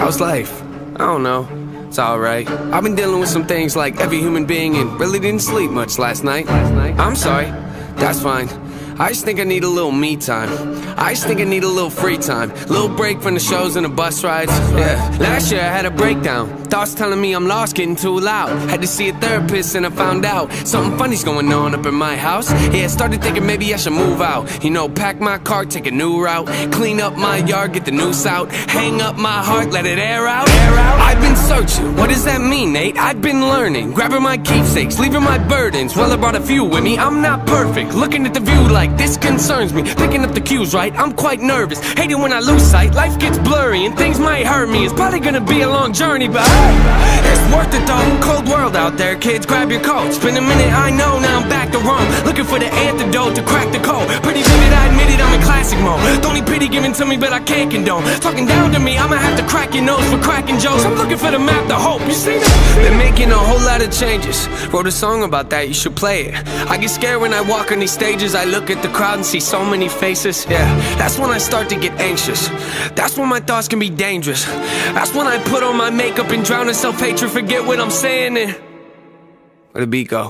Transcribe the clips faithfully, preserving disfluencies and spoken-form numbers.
How's life? I don't know. It's alright. I've been dealing with some things like every human being and really didn't sleep much last night. I'm sorry. That's fine. I just think I need a little me time. I just think I need a little free time. Little break from the shows and the bus rides. Yeah. Last year I had a breakdown. Thoughts telling me I'm lost, getting too loud. Had to see a therapist and I found out something funny's going on up in my house. Yeah, started thinking maybe I should move out. You know, pack my car, take a new route. Clean up my yard, get the noose out. Hang up my heart, let it air out. Air out. I've been searching. What does that mean, Nate? I've been learning. Grabbing my keepsakes, leaving my burdens. Well, I brought a few with me. I'm not perfect. Looking at the view like this concerns me. Picking up the cues right, I'm quite nervous. Hating when I lose sight, life gets blurry and things might hurt me. It's probably gonna be a long journey, but hey, it's worth it though. Cold world out there, kids, grab your coats. Been a minute, I know, now I'm back to Rome. Looking for the antidote to crack the code. Pretty vivid, I admit it, I'm in classic mode. Don't need pity given to me, but I can't condone. Talking down to me, I'ma have to crack your nose for cracking jokes. I'm looking for the map, the hope, you see that? Been making a whole lot of changes. Wrote a song about that, you should play it. I get scared when I walk on these stages. I look at the crowd and see so many faces. Yeah, that's when I start to get anxious. That's when my thoughts can be dangerous. That's when I put on my makeup and drown in self-hatred. Forget what I'm saying and where the beat go?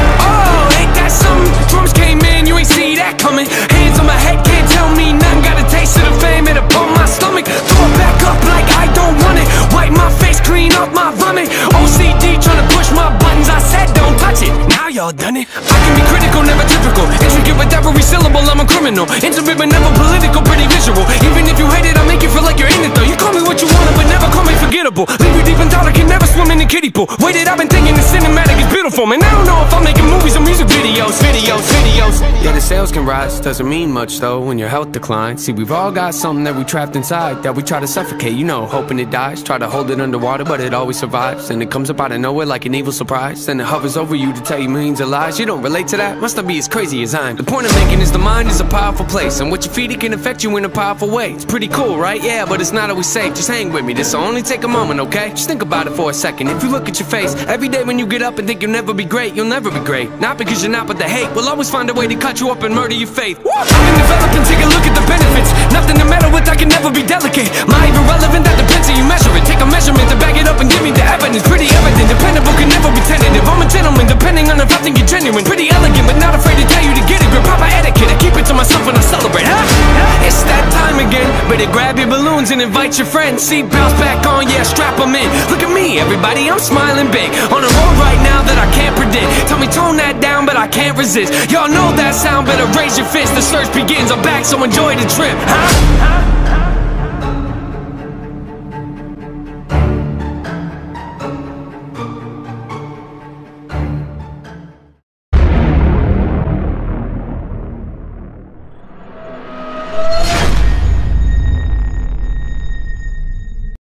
Oh, ain't that something? Drums came in, you ain't see that coming. Hands on my head, can't tell me nothing. Got a taste of the fame, it upon my stomach. Throw it back up like I don't want it. Wipe my face, clean up my vomit. O C D trying to push my buttons. I said don't touch it, now y'all done it. I can be critical, never typical. Intricate with every syllable, I'm a criminal. Intimate but never political, pretty visual. Even if you hate it, I make you feel like you're in it though. You call me what you want, but never call me forgettable. Leave you deep in thought, I can never swim in the kiddie pool. Waited, I've been thinking the cinematic is beautiful. Man, I don't know if I'm making movies or music videos. Videos, videos. Yeah, the sales can rise, doesn't mean much though when your health declines. See, we've all got something that we trapped inside that we try to suffocate, you know, hoping it dies. Try to hold it underwater, but it always survives. And it comes up out of nowhere like an evil surprise. Then it hovers over you to tell you millions of lies. You don't relate to that? Must not be as crazy as I am. The point I'm making is the mind is a powerful place, and what you feed it can affect you in a powerful way. It's pretty cool, right? Yeah, but it's not always safe. Just hang with me, this'll only take a moment, okay? Just think about it for a second. If you look at your face every day when you get up and think you'll never be great, you'll never be great. Not because you're not, but the hate will always find a way to cut you up and murder your faith. I've been developing, take a look at the benefits. Nothing to meddle with, I can never be delicate. My even relevant, that depends how you measure it. Take a measurement to back it up and give me the evidence. Pretty evident, dependable, can never be tentative. I'm a gentleman, depending on if I think you're genuine. Pretty elegant, but not afraid to tell you to get a grip. Proper etiquette, I keep it to myself when I celebrate, huh? It's that time again. Better grab your balloons and invite your friends. Seatbelts back on, yeah, strap them in. Look at me, everybody, I'm smiling big. On a road right now that I can't predict. Tell me tone that down, but I can't resist. Y'all know that sound, better raise your fist. The search begins, I'm back, so enjoy the trip, huh?